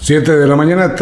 7 de la mañana,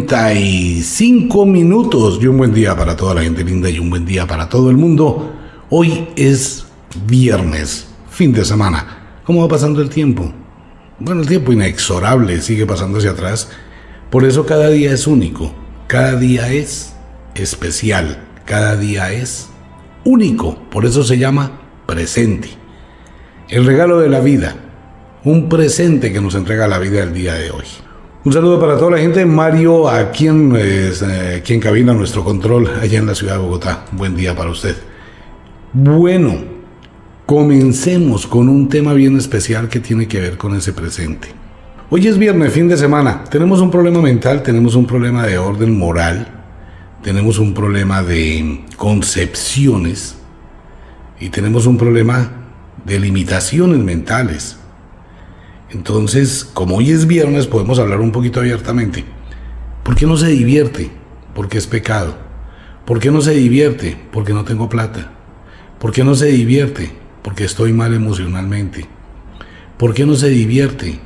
35 minutos. Y un buen día para toda la gente linda y un buen día para todo el mundo. Hoy es viernes, fin de semana. ¿Cómo va pasando el tiempo? Bueno, el tiempo inexorable sigue pasando hacia atrás. Por eso cada día es único. Cada día es especial. Cada día es único. Por eso se llama presente. El regalo de la vida. Un presente que nos entrega la vida el día de hoy. Un saludo para toda la gente. Mario, aquí quien cabina nuestro control allá en la ciudad de Bogotá. Buen día para usted. Bueno, comencemos con un tema bien especial que tiene que ver con ese presente. Hoy es viernes, fin de semana. Tenemos un problema mental, tenemos un problema de orden moral, tenemos un problema de concepciones y tenemos un problema de limitaciones mentales. Entonces, como hoy es viernes, podemos hablar un poquito abiertamente. ¿Por qué no se divierte? Porque es pecado. ¿Por qué no se divierte? Porque no tengo plata. ¿Por qué no se divierte? Porque estoy mal emocionalmente. ¿Por qué no se divierte?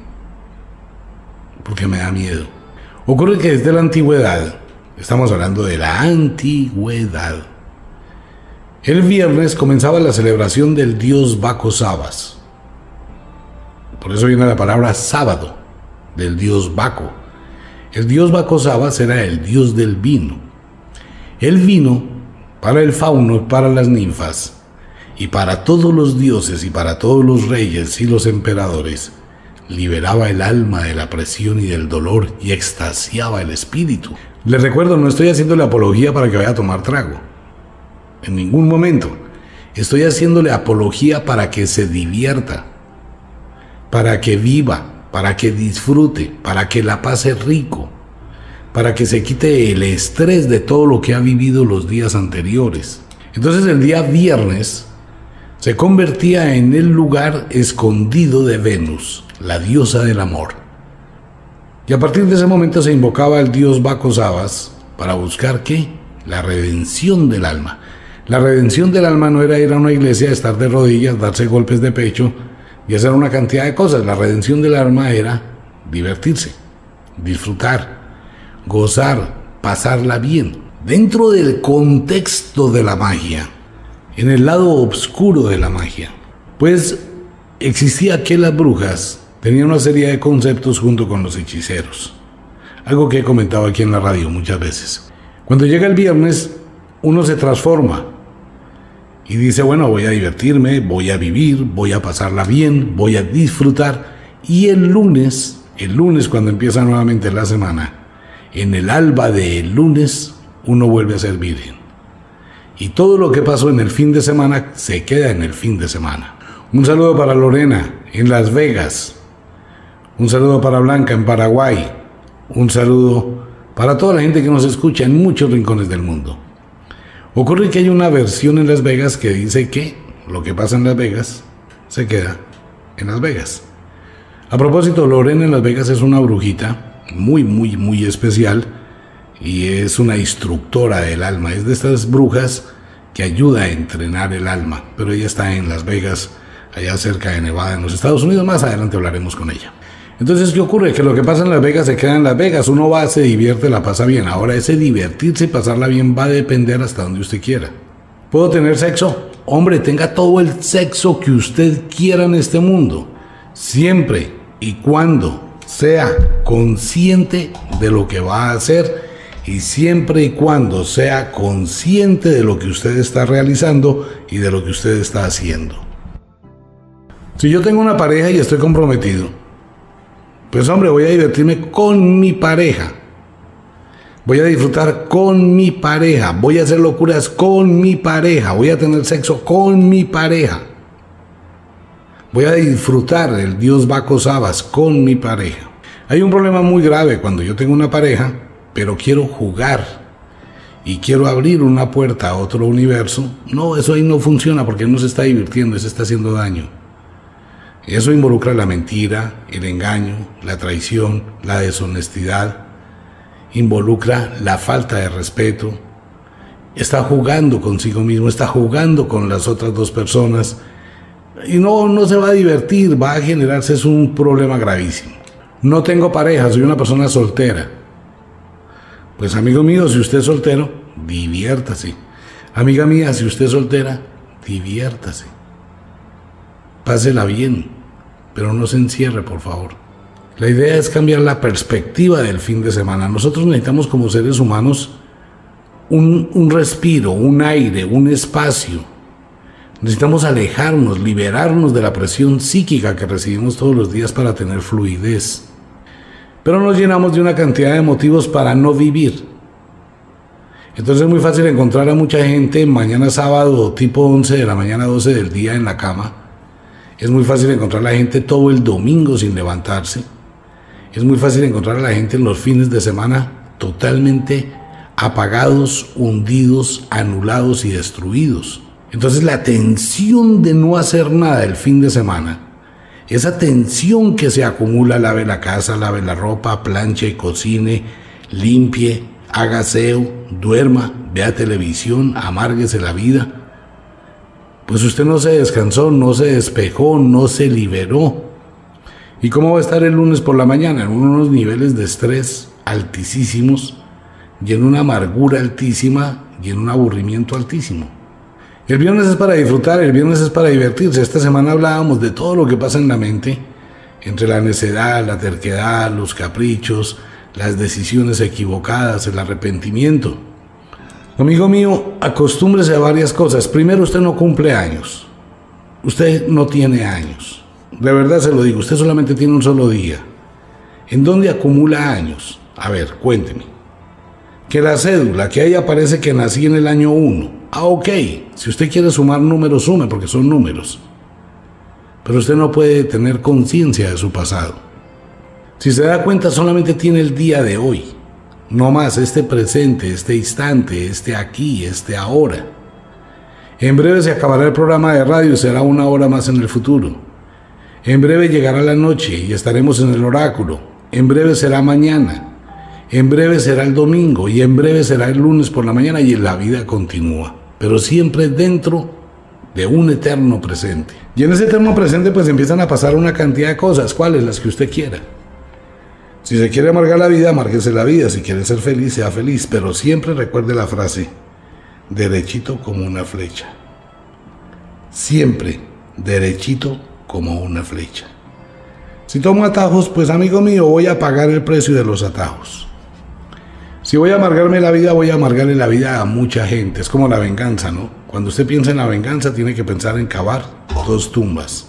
Porque me da miedo. Ocurre que desde la antigüedad, estamos hablando de la antigüedad, el viernes comenzaba la celebración del dios Baco Sabas. Por eso viene la palabra sábado, del dios Baco. El dios Baco Sabas era el dios del vino. El vino, para el fauno, para las ninfas, y para todos los dioses y para todos los reyes y los emperadores, liberaba el alma de la presión y del dolor y extasiaba el espíritu. Les recuerdo, no estoy haciéndole apología para que vaya a tomar trago. En ningún momento. Estoy haciéndole apología para que se divierta, para que viva, para que disfrute, para que la pase rico, para que se quite el estrés de todo lo que ha vivido los días anteriores. Entonces el día viernes se convertía en el lugar escondido de Venus, la diosa del amor. Y a partir de ese momento se invocaba al dios Baco Sabas para buscar ¿qué? La redención del alma. La redención del alma no era ir a una iglesia, estar de rodillas, darse golpes de pecho y hacer una cantidad de cosas. La redención del alma era divertirse, disfrutar, gozar, pasarla bien. Dentro del contexto de la magia, en el lado oscuro de la magia, pues existía que las brujas tenían una serie de conceptos junto con los hechiceros. Algo que he comentado aquí en la radio muchas veces. Cuando llega el viernes, uno se transforma y dice, bueno, voy a divertirme, voy a vivir, voy a pasarla bien, voy a disfrutar. Y el lunes cuando empieza nuevamente la semana, en el alba del lunes, uno vuelve a ser virgen. Y todo lo que pasó en el fin de semana se queda en el fin de semana. Un saludo para Lorena en Las Vegas. Un saludo para Blanca en Paraguay. Un saludo para toda la gente que nos escucha en muchos rincones del mundo. Ocurre que hay una versión en Las Vegas que dice que lo que pasa en Las Vegas se queda en Las Vegas. A propósito, Lorena en Las Vegas es una brujita muy especial y es una instructora del alma. Es de estas brujas que ayuda a entrenar el alma, pero ella está en Las Vegas, allá cerca de Nevada, en los Estados Unidos. Más adelante hablaremos con ella. Entonces, ¿qué ocurre? Que lo que pasa en Las Vegas se queda en Las Vegas. Uno va, se divierte, la pasa bien. Ahora, ese divertirse y pasarla bien va a depender hasta donde usted quiera. ¿Puedo tener sexo? Hombre, tenga todo el sexo que usted quiera en este mundo, siempre y cuando sea consciente de lo que va a hacer y siempre y cuando sea consciente de lo que usted está realizando y de lo que usted está haciendo. Si yo tengo una pareja y estoy comprometido, pues hombre, voy a divertirme con mi pareja. Voy a disfrutar con mi pareja. Voy a hacer locuras con mi pareja. Voy a tener sexo con mi pareja. Voy a disfrutar el dios Baco Sabas con mi pareja. Hay un problema muy grave cuando yo tengo una pareja, pero quiero jugar y quiero abrir una puerta a otro universo. No, eso ahí no funciona porque él no se está divirtiendo, él se está haciendo daño. Eso involucra la mentira, el engaño, la traición, la deshonestidad, involucra la falta de respeto. Está jugando consigo mismo, está jugando con las otras dos personas y no se va a divertir, va a generarse un problema gravísimo. No tengo pareja, soy una persona soltera. Pues amigo mío, si usted es soltero, diviértase. Amiga mía, si usted es soltera, diviértase. Pásela bien, pero no se encierre, por favor. La idea es cambiar la perspectiva del fin de semana. Nosotros necesitamos como seres humanos un respiro, un aire, un espacio. Necesitamos alejarnos, liberarnos de la presión psíquica que recibimos todos los días para tener fluidez. Pero nos llenamos de una cantidad de motivos para no vivir. Entonces es muy fácil encontrar a mucha gente mañana sábado tipo 11 de la mañana, 12 del día en la cama. Es muy fácil encontrar a la gente todo el domingo sin levantarse. Es muy fácil encontrar a la gente en los fines de semana totalmente apagados, hundidos, anulados y destruidos. Entonces la tensión de no hacer nada el fin de semana, esa tensión que se acumula, lave la casa, lave la ropa, planche y cocine, limpie, haga aseo, duerma, vea televisión, amárguese la vida. Pues usted no se descansó, no se despejó, no se liberó. ¿Y cómo va a estar el lunes por la mañana? En unos niveles de estrés altísimos, y en una amargura altísima, y en un aburrimiento altísimo. El viernes es para disfrutar, el viernes es para divertirse. Esta semana hablábamos de todo lo que pasa en la mente, entre la necedad, la terquedad, los caprichos, las decisiones equivocadas, el arrepentimiento. Amigo mío, acostúmbrese a varias cosas. Primero, usted no cumple años. Usted no tiene años. De verdad se lo digo, usted solamente tiene un solo día. ¿En dónde acumula años? A ver, cuénteme. Que la cédula, que ahí aparece que nací en el año 1. Ah, ok. Si usted quiere sumar números, sume, porque son números. Pero usted no puede tener conciencia de su pasado. Si se da cuenta, solamente tiene el día de hoy. No más, este presente, este instante, este aquí, este ahora. En breve se acabará el programa de radio y será una hora más en el futuro. En breve llegará la noche y estaremos en el oráculo. En breve será mañana. En breve será el domingo y en breve será el lunes por la mañana y la vida continúa. Pero siempre dentro de un eterno presente. Y en ese eterno presente pues empiezan a pasar una cantidad de cosas. ¿Cuáles? Las que usted quiera. Si se quiere amargar la vida, amárguese la vida. Si quiere ser feliz, sea feliz. Pero siempre recuerde la frase, derechito como una flecha. Siempre derechito como una flecha. Si tomo atajos, pues amigo mío, voy a pagar el precio de los atajos. Si voy a amargarme la vida, voy a amargarle la vida a mucha gente. Es como la venganza, ¿no? Cuando usted piensa en la venganza, tiene que pensar en cavar 2 tumbas.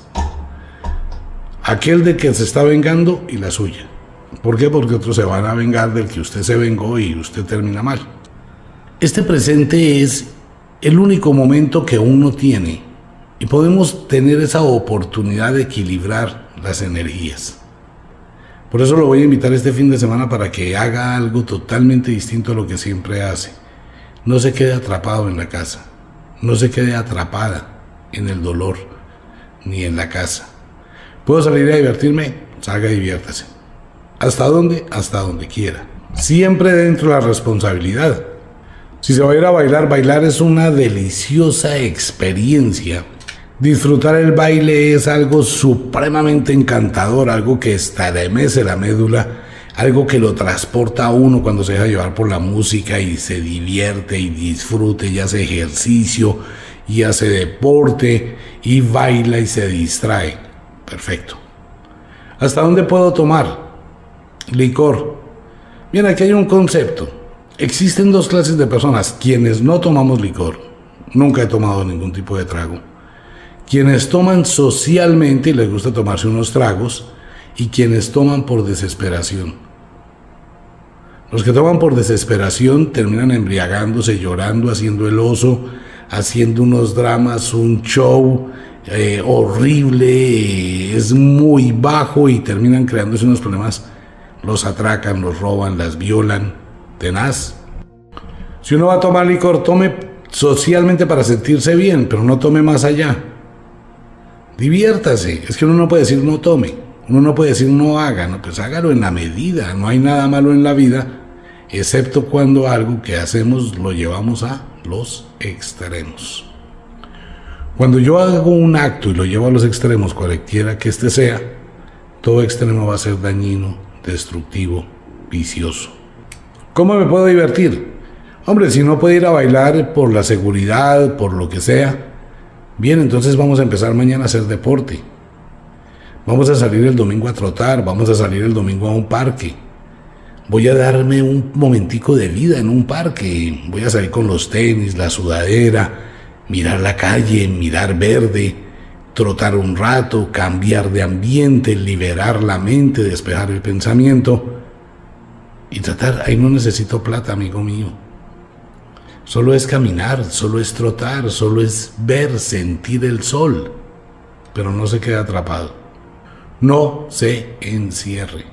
Aquel de que se está vengando y la suya. ¿Por qué? Porque otros se van a vengar del que usted se vengó y usted termina mal. Este presente es el único momento que uno tiene y podemos tener esa oportunidad de equilibrar las energías. Por eso lo voy a invitar este fin de semana para que haga algo totalmente distinto a lo que siempre hace. No se quede atrapado en la casa, no se quede atrapada en el dolor, ni en la casa. ¿Puedo salir a divertirme? Salga y diviértase. ¿Hasta dónde? Hasta donde quiera. Siempre dentro de la responsabilidad. Si se va a ir a bailar, bailar es una deliciosa experiencia. Disfrutar el baile es algo supremamente encantador, algo que estremece la médula, algo que lo transporta a uno cuando se deja llevar por la música y se divierte y disfrute y hace ejercicio y hace deporte y baila y se distrae. Perfecto. ¿Hasta dónde puedo tomar? Licor. Bien, aquí hay un concepto. Existen 2 clases de personas, quienes no tomamos licor. Nunca he tomado ningún tipo de trago. Quienes toman socialmente y les gusta tomarse unos tragos, y quienes toman por desesperación. Los que toman por desesperación terminan embriagándose, llorando, haciendo el oso, haciendo unos dramas, un show horrible, es muy bajo y terminan creándose unos problemas. Los atracan, los roban, las violan, tenaz. Si uno va a tomar licor, tome socialmente para sentirse bien, pero no tome más allá. Diviértase. Es que uno no puede decir no tome, uno no puede decir no haga, no, pues hágalo en la medida. No hay nada malo en la vida, excepto cuando algo que hacemos lo llevamos a los extremos. Cuando yo hago un acto y lo llevo a los extremos, cualquiera que este sea, todo extremo va a ser dañino, destructivo, vicioso. ¿Cómo me puedo divertir? Hombre, si no puedo ir a bailar por la seguridad, por lo que sea, bien, entonces vamos a empezar mañana a hacer deporte. Vamos a salir el domingo a trotar, vamos a salir el domingo a un parque. Voy a darme un momentico de vida en un parque. Voy a salir con los tenis, la sudadera, mirar la calle, mirar verde, trotar un rato, cambiar de ambiente, liberar la mente, despejar el pensamiento y tratar. Ahí no necesito plata, amigo mío. Solo es caminar, solo es trotar, solo es ver, sentir el sol, pero no se quede atrapado. No se encierre.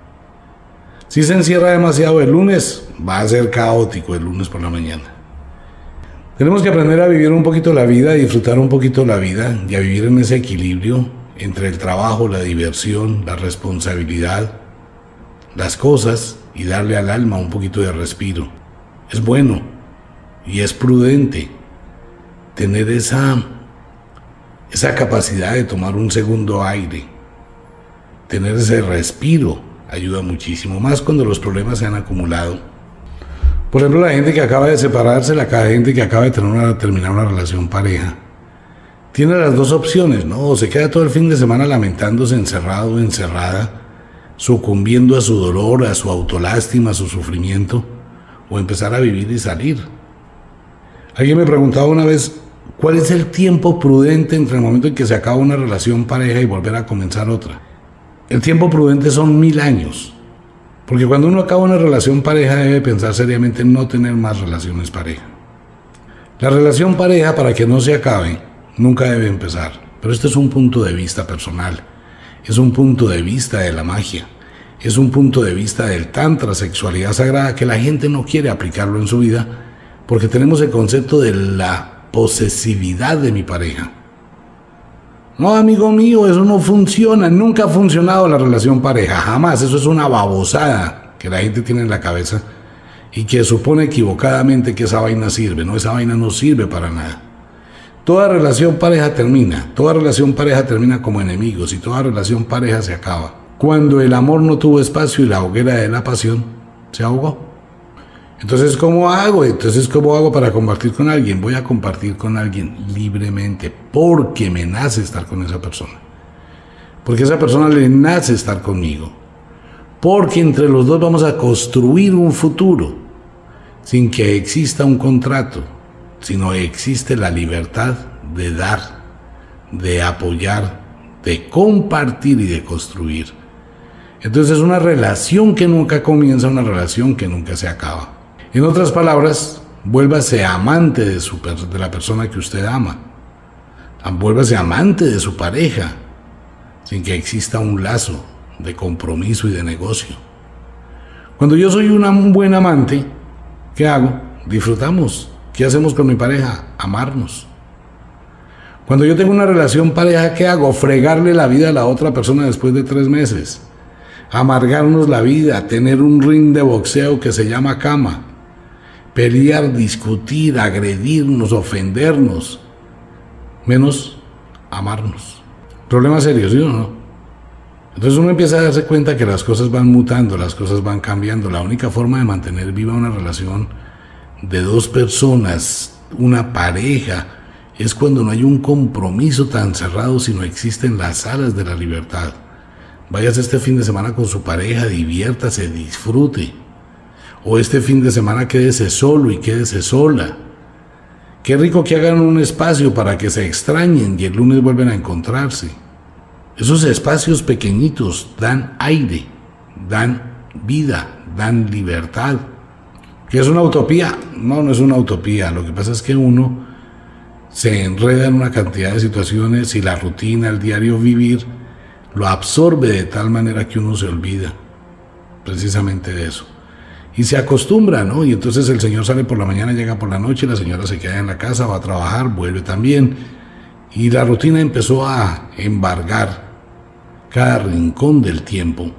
Si se encierra demasiado el lunes, va a ser caótico el lunes por la mañana. Tenemos que aprender a vivir un poquito la vida, a disfrutar un poquito la vida y a vivir en ese equilibrio entre el trabajo, la diversión, la responsabilidad, las cosas y darle al alma un poquito de respiro. Es bueno y es prudente tener esa capacidad de tomar un segundo aire, tener ese respiro. Ayuda muchísimo, más cuando los problemas se han acumulado. Por ejemplo, la gente que acaba de separarse, la gente que acaba de terminar una relación pareja, tiene las dos opciones, ¿no? O se queda todo el fin de semana lamentándose, encerrado o encerrada, sucumbiendo a su dolor, a su autolástima, a su sufrimiento, o empezar a vivir y salir. Alguien me preguntaba una vez, ¿cuál es el tiempo prudente entre el momento en que se acaba una relación pareja y volver a comenzar otra? El tiempo prudente son 1000 años, porque cuando uno acaba una relación pareja debe pensar seriamente en no tener más relaciones pareja. La relación pareja, para que no se acabe, nunca debe empezar, pero este es un punto de vista personal, es un punto de vista de la magia, es un punto de vista del tantra, sexualidad sagrada, que la gente no quiere aplicarlo en su vida, porque tenemos el concepto de la posesividad de mi pareja. No, amigo mío, eso no funciona, nunca ha funcionado la relación pareja, jamás. Eso es una babosada que la gente tiene en la cabeza y que supone equivocadamente que esa vaina sirve. No, esa vaina no sirve para nada. Toda relación pareja termina como enemigos y toda relación pareja se acaba cuando el amor no tuvo espacio y la hoguera de la pasión se ahogó. Entonces, ¿cómo hago para compartir con alguien? Voy a compartir con alguien libremente, porque me nace estar con esa persona. Porque a esa persona le nace estar conmigo. Porque entre los dos vamos a construir un futuro, sin que exista un contrato, sino existe la libertad de dar, de apoyar, de compartir y de construir. Entonces es una relación que nunca comienza, una relación que nunca se acaba. En otras palabras, vuélvase amante de la persona que usted ama. Vuélvase amante de su pareja, sin que exista un lazo de compromiso y de negocio. Cuando yo soy un buen amante, ¿qué hago? Disfrutamos. ¿Qué hacemos con mi pareja? Amarnos. Cuando yo tengo una relación pareja, ¿qué hago? Fregarle la vida a la otra persona después de 3 meses. Amargarnos la vida, tener un ring de boxeo que se llama cama. Pelear, discutir, agredirnos, ofendernos, menos amarnos. Problema serio, ¿sí o no? Entonces uno empieza a darse cuenta que las cosas van mutando, las cosas van cambiando. La única forma de mantener viva una relación de 2 personas, una pareja, es cuando no hay un compromiso tan cerrado, sino existen las alas de la libertad. Váyase este fin de semana con su pareja, diviértase, disfrute. O este fin de semana quédese solo y quédese sola. Qué rico que hagan un espacio para que se extrañen y el lunes vuelven a encontrarse. Esos espacios pequeñitos dan aire, dan vida, dan libertad. ¿Qué es una utopía? No, no es una utopía. Lo que pasa es que uno se enreda en una cantidad de situaciones y la rutina, el diario vivir, lo absorbe de tal manera que uno se olvida precisamente de eso. Y se acostumbra, ¿no? Y entonces el señor sale por la mañana, llega por la noche, la señora se queda en la casa, va a trabajar, vuelve también. Y la rutina empezó a embargar cada rincón del tiempo.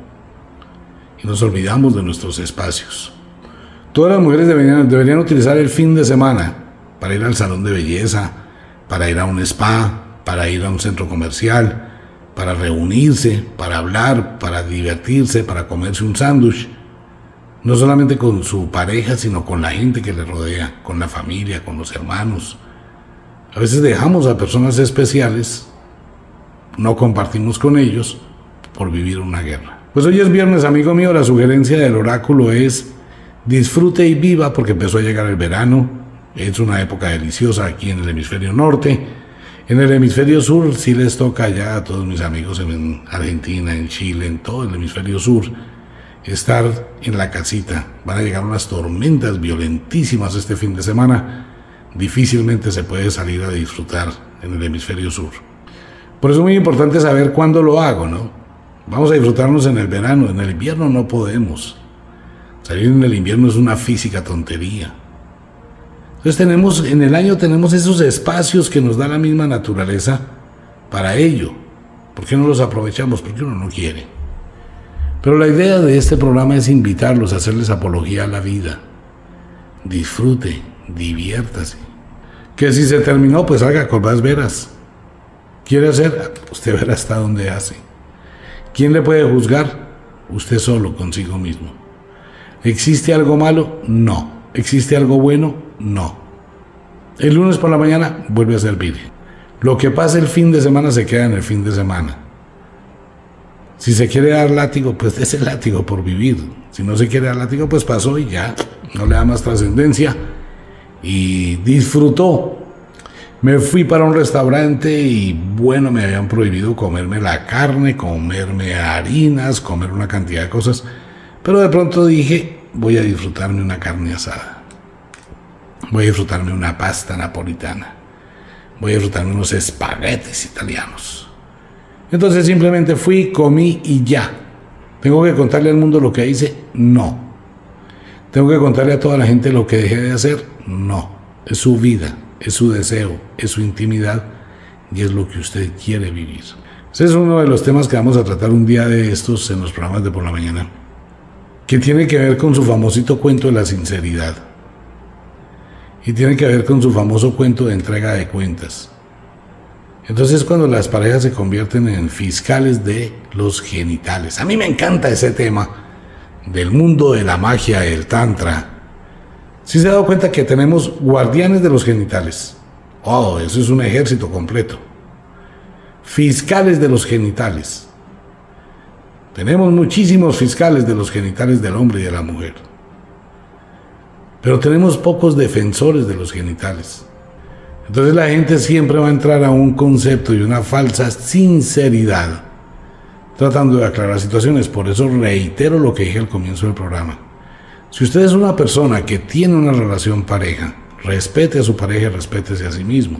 Y nos olvidamos de nuestros espacios. Todas las mujeres deberían utilizar el fin de semana para ir al salón de belleza, para ir a un spa, para ir a un centro comercial, para reunirse, para hablar, para divertirse, para comerse un sándwich, no solamente con su pareja, sino con la gente que le rodea, con la familia, con los hermanos. A veces dejamos a personas especiales, no compartimos con ellos por vivir una guerra. Pues hoy es viernes, amigo mío, la sugerencia del oráculo es disfrute y viva porque empezó a llegar el verano, es una época deliciosa aquí en el hemisferio norte. En el hemisferio sur sí les toca ya a todos mis amigos en Argentina, en Chile, en todo el hemisferio sur, estar en la casita. Van a llegar unas tormentas violentísimas este fin de semana. Difícilmente se puede salir a disfrutar en el hemisferio sur. Por eso es muy importante saber cuándo lo hago, ¿no? Vamos a disfrutarnos en el verano, en el invierno no podemos. Salir en el invierno es una física tontería. Entonces en el año tenemos esos espacios que nos da la misma naturaleza para ello. ¿Por qué no los aprovechamos? Porque uno no quiere. Pero la idea de este programa es invitarlos a hacerles apología a la vida. Disfrute, diviértase. Que si se terminó, pues haga con más veras. ¿Quiere hacer? Usted verá hasta dónde hace. ¿Quién le puede juzgar? Usted solo, consigo mismo. ¿Existe algo malo? No. ¿Existe algo bueno? No. El lunes por la mañana vuelve a servir. Lo que pasa el fin de semana se queda en el fin de semana. Si se quiere dar látigo, pues es el látigo por vivir. Si no se quiere dar látigo, pues pasó y ya. No le da más trascendencia. Y disfrutó. Me fui para un restaurante y bueno, me habían prohibido comerme la carne, comerme harinas, comer una cantidad de cosas. Pero de pronto dije, voy a disfrutarme una carne asada. Voy a disfrutarme una pasta napolitana. Voy a disfrutarme unos espaguetis italianos. Entonces simplemente fui, comí y ya. ¿Tengo que contarle al mundo lo que hice? No. ¿Tengo que contarle a toda la gente lo que dejé de hacer? No. Es su vida, es su deseo, es su intimidad y es lo que usted quiere vivir. Ese es uno de los temas que vamos a tratar un día de estos en los programas de por la mañana, que tiene que ver con su famosito cuento de la sinceridad y tiene que ver con su famoso cuento de entrega de cuentas. Entonces cuando las parejas se convierten en fiscales de los genitales. A mí me encanta ese tema del mundo de la magia, del tantra. ¿Sí se ha dado cuenta que tenemos guardianes de los genitales? Oh, eso es un ejército completo. Fiscales de los genitales. Tenemos muchísimos fiscales de los genitales del hombre y de la mujer. Pero tenemos pocos defensores de los genitales. Entonces la gente siempre va a entrar a un concepto y una falsa sinceridad, tratando de aclarar situaciones. Por eso reitero lo que dije al comienzo del programa. Si usted es una persona que tiene una relación pareja, respete a su pareja y respétese a sí mismo.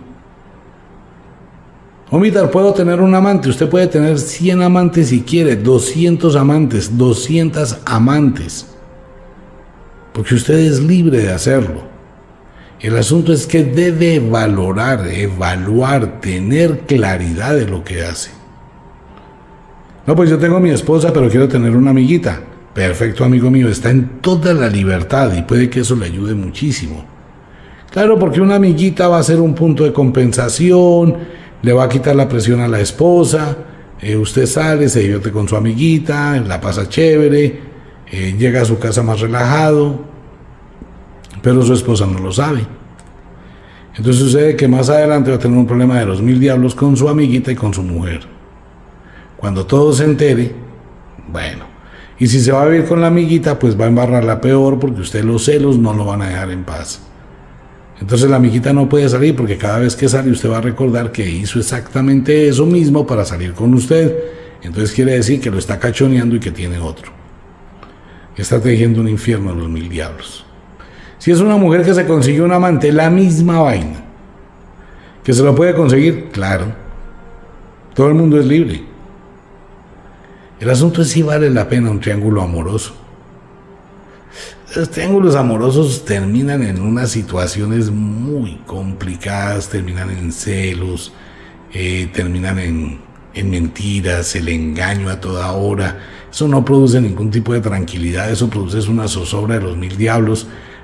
Omitar, puedo tener un amante. Usted puede tener 100 amantes si quiere, 200 amantes, 200 amantes. Porque usted es libre de hacerlo. El asunto es que debe valorar, evaluar, tener claridad de lo que hace. No, pues yo tengo a mi esposa, pero quiero tener una amiguita. Perfecto, amigo mío, está en toda la libertad y puede que eso le ayude muchísimo. Claro, porque una amiguita va a ser un punto de compensación, le va a quitar la presión a la esposa, usted sale, se divierte con su amiguita, la pasa chévere, llega a su casa más relajado, pero su esposa no lo sabe. Entonces sucede que más adelante va a tener un problema de los 1000 diablos con su amiguita y con su mujer. Cuando todo se entere, bueno, y si se va a vivir con la amiguita, pues va a embarrarla peor porque usted los celos no lo van a dejar en paz. Entonces la amiguita no puede salir porque cada vez que sale usted va a recordar que hizo exactamente eso mismo para salir con usted. Entonces quiere decir que lo está cachoneando y que tiene otro. Está tejiendo un infierno a los 1000 diablos. Si es una mujer que se consiguió un amante, la misma vaina. ¿Que se lo puede conseguir? Claro. Todo el mundo es libre. El asunto es si vale la pena un triángulo amoroso. Los triángulos amorosos terminan en unas situaciones muy complicadas, terminan en celos, terminan en mentiras, el engaño a toda hora. Eso no produce ningún tipo de tranquilidad, eso produce una zozobra de los 1000 diablos.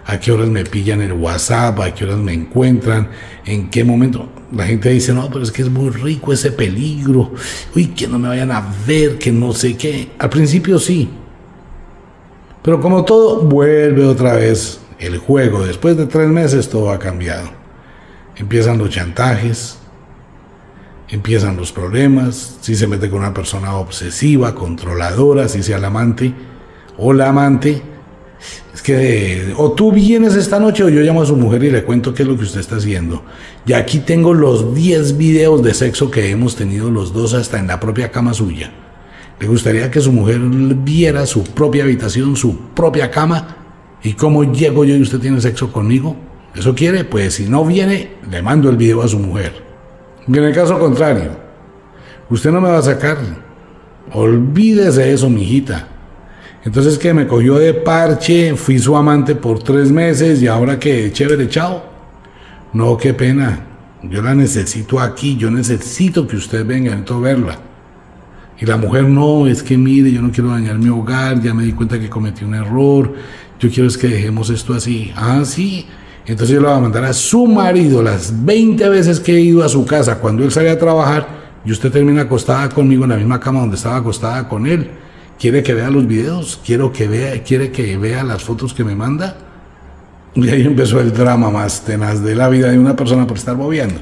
a qué horas me pillan el WhatsApp, a qué horas me encuentran, en qué momento. La gente dice, no, pero es que es muy rico ese peligro, uy, que no me vayan a ver, que no sé qué. Al principio sí, pero como todo, vuelve otra vez el juego. Después de 3 meses todo ha cambiado. Empiezan los chantajes, empiezan los problemas, si se mete con una persona obsesiva, controladora, si sea el amante o la amante. Es que o tú vienes esta noche o yo llamo a su mujer y le cuento qué es lo que usted está haciendo. Y aquí tengo los 10 videos de sexo que hemos tenido los dos hasta en la propia cama suya. ¿Le gustaría que su mujer viera su propia habitación, su propia cama? ¿Y cómo llego yo y usted tiene sexo conmigo? ¿Eso quiere? Pues si no viene, le mando el video a su mujer. Y en el caso contrario, usted no me va a sacar. Olvídese de eso, mijita. Entonces, que me cogió de parche, fui su amante por 3 meses y ahora que chévere, chao. No, qué pena. Yo la necesito aquí, yo necesito que usted venga a verla. Y la mujer, no, es que mire, yo no quiero dañar mi hogar, ya me di cuenta que cometí un error, yo quiero es que dejemos esto así. Ah, sí. Entonces yo le voy a mandar a su marido las 20 veces que he ido a su casa cuando él sale a trabajar y usted termina acostada conmigo en la misma cama donde estaba acostada con él. ¿Quiere que vea los videos? ¿Quiere que vea las fotos que me manda? Y ahí empezó el drama más tenaz de la vida de una persona por estar bobeando.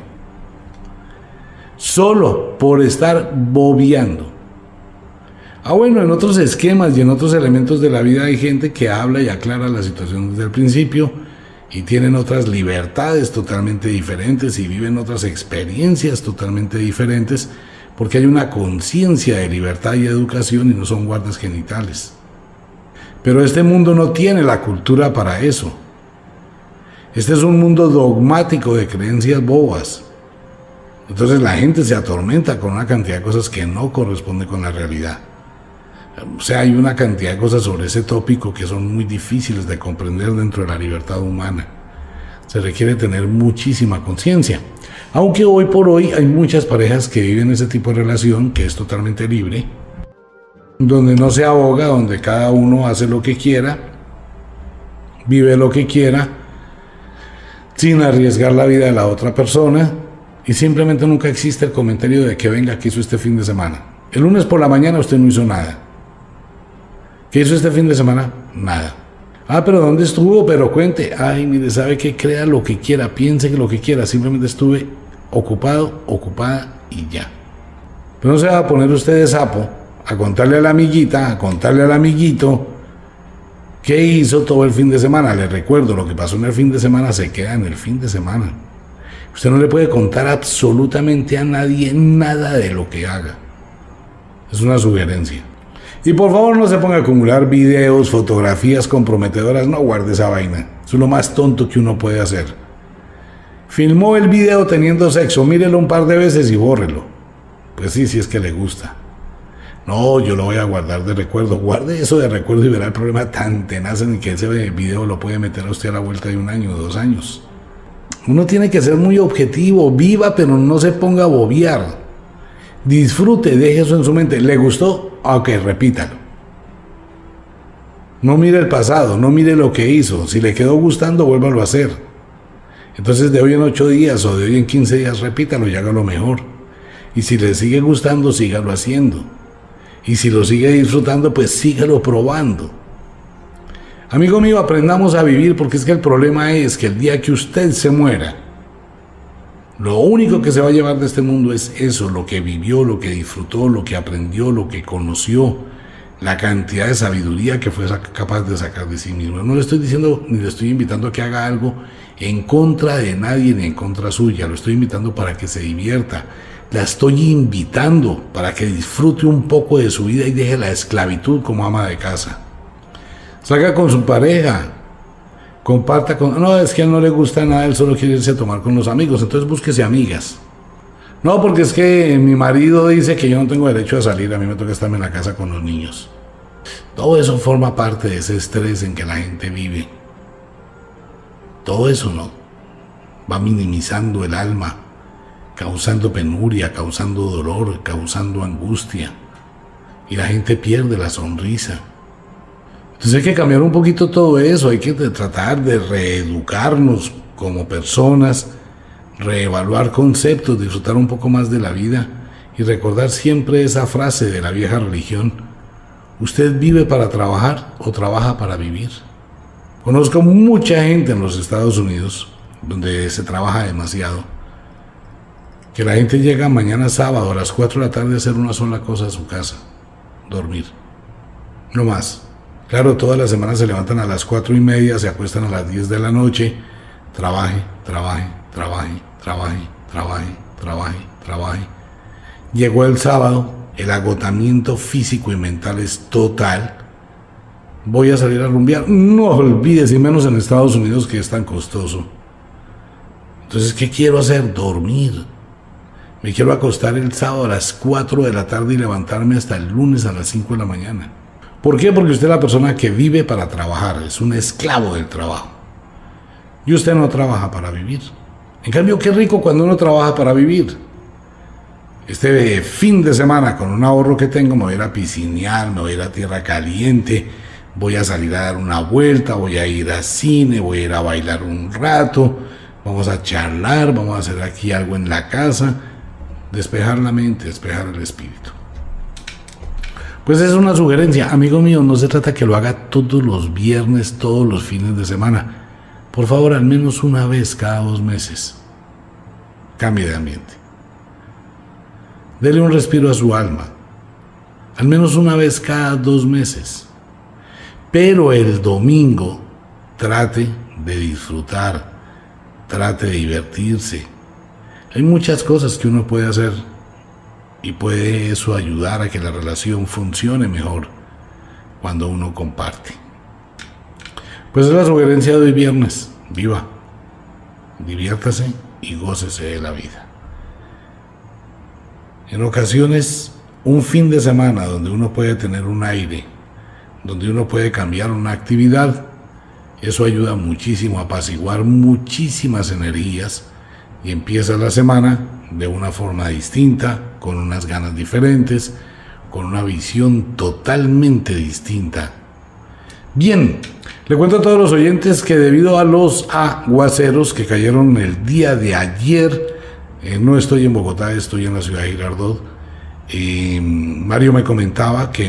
Solo por estar bobeando. Ah, bueno, en otros esquemas y en otros elementos de la vida hay gente que habla y aclara la situación desde el principio y tienen otras libertades totalmente diferentes y viven otras experiencias totalmente diferentes porque hay una conciencia de libertad y educación y no son guardas genitales. Pero este mundo no tiene la cultura para eso. Este es un mundo dogmático de creencias bobas. Entonces la gente se atormenta con una cantidad de cosas que no corresponden con la realidad. O sea, hay una cantidad de cosas sobre ese tópico que son muy difíciles de comprender dentro de la libertad humana. Se requiere tener muchísima conciencia. Aunque hoy por hoy hay muchas parejas que viven ese tipo de relación que es totalmente libre, donde no se aboga, donde cada uno hace lo que quiera, vive lo que quiera, sin arriesgar la vida de la otra persona, y simplemente nunca existe el comentario de que venga, ¿qué hizo este fin de semana? El lunes por la mañana usted no hizo nada. ¿Qué hizo este fin de semana? Nada. Ah, pero ¿dónde estuvo? Pero cuente. Ay, mire, sabe que crea lo que quiera, piense que lo que quiera. Simplemente estuve ocupado, ocupada y ya. Pero no se va a poner usted de sapo a contarle a la amiguita, a contarle al amiguito qué hizo todo el fin de semana. Le recuerdo, lo que pasó en el fin de semana se queda en el fin de semana. Usted no le puede contar absolutamente a nadie nada de lo que haga. Es una sugerencia. Y por favor no se ponga a acumular videos, fotografías comprometedoras, no guarde esa vaina. Eso es lo más tonto que uno puede hacer. Filmó el video teniendo sexo, mírelo un par de veces y bórrelo. Pues sí, si es que le gusta. No, yo lo voy a guardar de recuerdo. Guarde eso de recuerdo y verá el problema tan tenaz en que ese video lo puede meter a usted a la vuelta de 1 año o 2 años. Uno tiene que ser muy objetivo, viva, pero no se ponga a bobear. Disfrute, deje eso en su mente. ¿Le gustó? Ok, repítalo. No mire el pasado, no mire lo que hizo. Si le quedó gustando, vuélvalo a hacer. Entonces de hoy en 8 días o de hoy en 15 días, repítalo y hágalo mejor. Y si le sigue gustando, sígalo haciendo. Y si lo sigue disfrutando, pues sígalo probando. Amigo mío, aprendamos a vivir, porque es que el problema es que el día que usted se muera, lo único que se va a llevar de este mundo es eso, lo que vivió, lo que disfrutó, lo que aprendió, lo que conoció, la cantidad de sabiduría que fue capaz de sacar de sí mismo. No le estoy diciendo ni le estoy invitando a que haga algo en contra de nadie ni en contra suya, lo estoy invitando para que se divierta. La estoy invitando para que disfrute un poco de su vida y deje la esclavitud como ama de casa. Salga con su pareja, comparta con... No, es que a él no le gusta nada, él solo quiere irse a tomar con los amigos, entonces búsquese amigas. No, porque es que mi marido dice que yo no tengo derecho a salir, a mí me toca estarme en la casa con los niños. Todo eso forma parte de ese estrés en que la gente vive. Todo eso no va minimizando el alma, causando penuria, causando dolor, causando angustia. Y la gente pierde la sonrisa. Entonces hay que cambiar un poquito todo eso, hay que tratar de reeducarnos como personas, reevaluar conceptos, disfrutar un poco más de la vida y recordar siempre esa frase de la vieja religión: ¿usted vive para trabajar o trabaja para vivir? Conozco mucha gente en los Estados Unidos donde se trabaja demasiado, que la gente llega mañana sábado a las 4 de la tarde a hacer una sola cosa a su casa: dormir, no más. Claro, todas las semanas se levantan a las 4:30, se acuestan a las 10 de la noche, trabaje, Llegó el sábado, el agotamiento físico y mental es total. Voy a salir a rumbear, no olvides, y menos en Estados Unidos, que es tan costoso. Entonces, ¿qué quiero hacer? Dormir. Me quiero acostar el sábado a las 4 de la tarde y levantarme hasta el lunes a las 5 de la mañana. ¿Por qué? Porque usted es la persona que vive para trabajar, es un esclavo del trabajo. Y usted no trabaja para vivir. En cambio, qué rico cuando uno trabaja para vivir. Este fin de semana, con un ahorro que tengo, me voy a ir a piscinear, me voy a ir a tierra caliente, voy a salir a dar una vuelta, voy a ir a cine, voy a ir a bailar un rato, vamos a charlar, vamos a hacer aquí algo en la casa, despejar la mente, despejar el espíritu. Pues es una sugerencia, amigo mío, no se trata que lo haga todos los viernes, todos los fines de semana. Por favor, al menos una vez cada 2 meses. Cambie de ambiente. Dele un respiro a su alma. Al menos una vez cada 2 meses. Pero el domingo trate de disfrutar, trate de divertirse. Hay muchas cosas que uno puede hacer y puede eso ayudar a que la relación funcione mejor cuando uno comparte. Pues es la sugerencia de hoy viernes. Viva, diviértase y gócese de la vida. En ocasiones, un fin de semana donde uno puede tener un aire, donde uno puede cambiar una actividad, eso ayuda muchísimo a apaciguar muchísimas energías y empieza la semana de una forma distinta, con unas ganas diferentes, con una visión totalmente distinta. Bien, le cuento a todos los oyentes que debido a los aguaceros que cayeron el día de ayer, no estoy en Bogotá, estoy en la ciudad de Girardot. Mario me comentaba que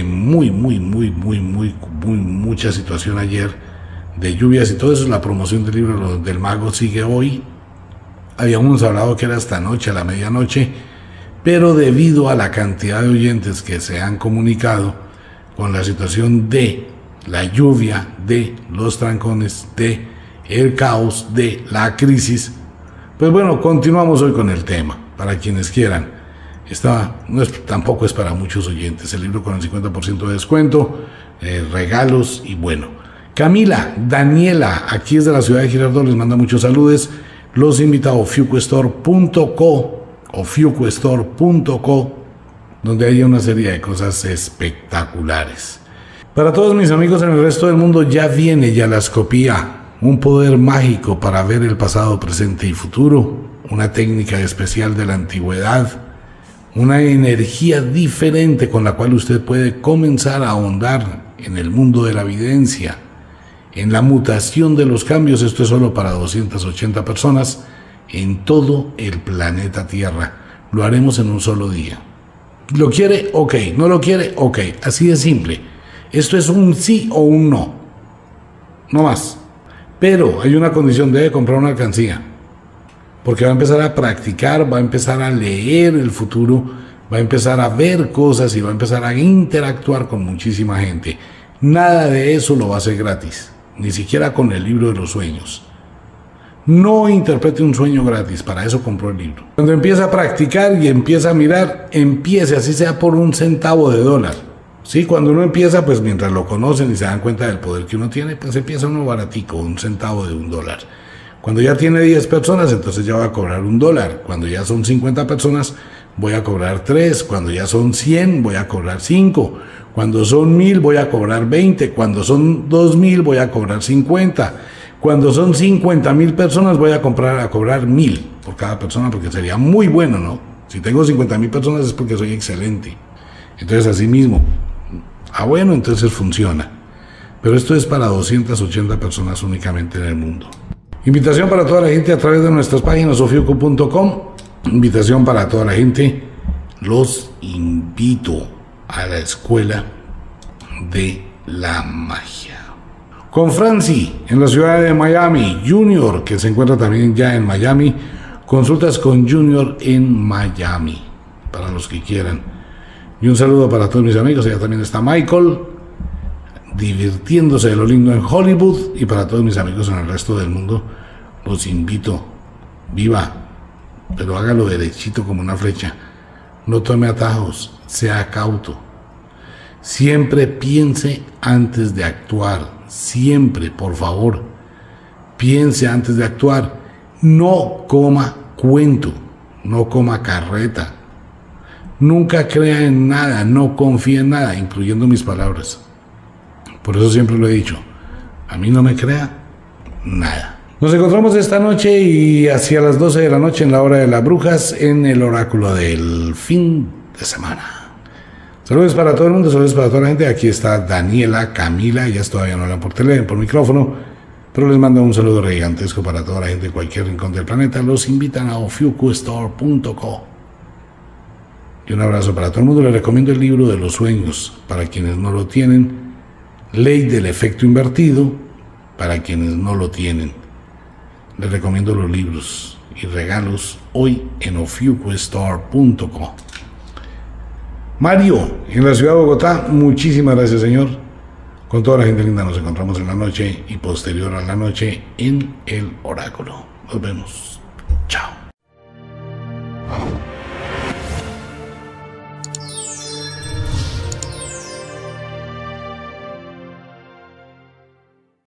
mucha situación ayer de lluvias y todo eso. La promoción del libro del mago sigue hoy. Habíamos hablado que era esta noche, a la medianoche, pero debido a la cantidad de oyentes que se han comunicado con la situación de la lluvia, de los trancones, de el caos, de la crisis, pues bueno, continuamos hoy con el tema, para quienes quieran. Tampoco es para muchos oyentes, el libro con el 50% de descuento, regalos y bueno. Camila, Daniela, aquí es de la ciudad de Girardot, les manda muchos saludos. Los invita a ofiucostore.co, donde hay una serie de cosas espectaculares. Para todos mis amigos en el resto del mundo, ya viene Yalascopía, un poder mágico para ver el pasado, presente y futuro, una técnica especial de la antigüedad, una energía diferente con la cual usted puede comenzar a ahondar en el mundo de la evidencia, en la mutación de los cambios. Esto es solo para 280 personas en todo el planeta Tierra. Lo haremos en un solo día. ¿Lo quiere? Ok. ¿No lo quiere? Ok. Así de simple. Esto es un sí o un no. No más. Pero hay una condición: debe comprar una alcancía. Porque va a empezar a practicar, va a empezar a leer el futuro, va a empezar a ver cosas y va a empezar a interactuar con muchísima gente. Nada de eso lo va a hacer gratis. Ni siquiera con el libro de los sueños. No interprete un sueño gratis, para eso compró el libro. Cuando empieza a practicar y empieza a mirar, empiece, así sea por $1 centavo. Sí, cuando uno empieza, pues mientras lo conocen y se dan cuenta del poder que uno tiene, pues empieza uno baratico, $1 centavo. Cuando ya tiene 10 personas, entonces ya va a cobrar $1. Cuando ya son 50 personas, voy a cobrar 3. Cuando ya son 100, voy a cobrar 5. Cuando son 1000 voy a cobrar 20, cuando son 2000 voy a cobrar 50, cuando son 50,000 personas voy a cobrar 1000 por cada persona, porque sería muy bueno, ¿no? Si tengo 50,000 personas es porque soy excelente. Entonces así mismo, bueno, entonces funciona. pero esto es para 280 personas únicamente en el mundo. Invitación para toda la gente a través de nuestras páginas ofiuco.com. Invitación para toda la gente. Los invito a la escuela de la magia con Franci en la ciudad de Miami. Junior, que se encuentra también ya en Miami. Consultas con Junior en Miami, para los que quieran. Y un saludo para todos mis amigos. Allá también está Michael, divirtiéndose de lo lindo en Hollywood. Y para todos mis amigos en el resto del mundo, los invito. Viva, pero hágalo derechito como una flecha. No tome atajos, sea cauto. Siempre piense antes de actuar. Siempre, por favor, piense antes de actuar. No coma cuento, no coma carreta. Nunca crea en nada, no confíe en nada, incluyendo mis palabras. Por eso siempre lo he dicho. A mí no me crea nada. Nos encontramos esta noche y hacia las 12 de la noche en la hora de las brujas en el oráculo del fin de semana. Saludos para todo el mundo, saludos para toda la gente. Aquí está Daniela, Camila, ellas todavía no hablan por teléfono, por micrófono, pero les mando un saludo gigantesco para toda la gente de cualquier rincón del planeta. Los invitan a ofiucostore.co. Y un abrazo para todo el mundo. Les recomiendo el libro de los sueños para quienes no lo tienen. Ley del efecto invertido para quienes no lo tienen. Les recomiendo los libros y regalos hoy en ofiucostore.co. Mario, en la ciudad de Bogotá, muchísimas gracias, señor. Con toda la gente linda nos encontramos en la noche y posterior a la noche en el oráculo. Nos vemos.